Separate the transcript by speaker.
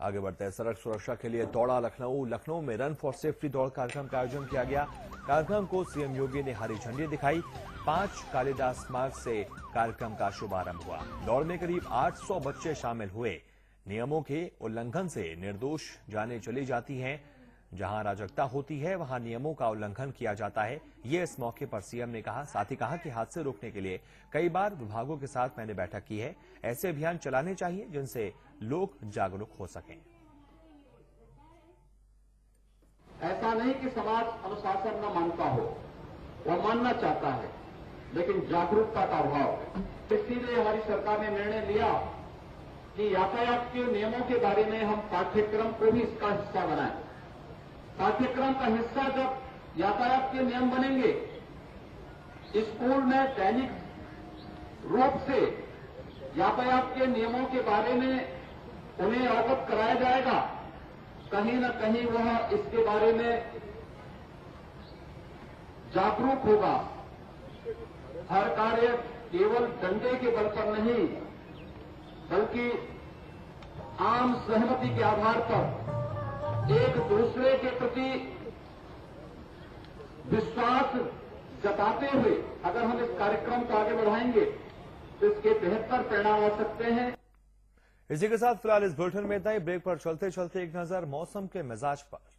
Speaker 1: आगे बढ़ते हैं। सड़क सुरक्षा के लिए दौड़ा लखनऊ में रन फॉर सेफ्टी दौड़ कार्यक्रम का आयोजन किया गया। कार्यक्रम को सीएम योगी ने हरी झंडी दिखाई। 5 कालिदास मार्ग से कार्यक्रम का शुभारंभ हुआ। दौड़ में करीब 800 बच्चे शामिल हुए। नियमों के उल्लंघन से निर्दोष जानें चली जाती हैं। जहां अराजकता होती है वहां नियमों का उल्लंघन किया जाता है, ये इस मौके पर सीएम ने कहा। साथ ही कहा कि हादसे रोकने के लिए कई बार विभागों के साथ मैंने बैठक की है। ऐसे अभियान चलाने चाहिए जिनसे लोग जागरूक हो सकें।
Speaker 2: ऐसा नहीं कि समाज अनुशासन न मानता हो, वह मानना चाहता है, लेकिन जागरूकता का अभाव है। इसीलिए हमारी सरकार ने निर्णय लिया कि यातायात के नियमों के बारे में हम पाठ्यक्रम को भी इसका हिस्सा बनाएं। पाठ्यक्रम का हिस्सा जब यातायात के नियम बनेंगे, स्कूल में दैनिक रूप से यातायात के नियमों के बारे में उन्हें अवगत कराया जाएगा। कहीं न कहीं वह इसके बारे में जागरूक होगा। हर कार्य केवल डंडे के बल पर नहीं, बल्कि आम सहमति के आधार पर एक दूसरे के प्रति विश्वास जताते हुए अगर हम इस कार्यक्रम को आगे बढ़ाएंगे तो इसके बेहतर परिणाम आ सकते हैं।
Speaker 1: इसी के साथ फिलहाल इस बुलेटिन में इतना ही। ब्रेक पर चलते चलते एक नजर मौसम के मिजाज पर।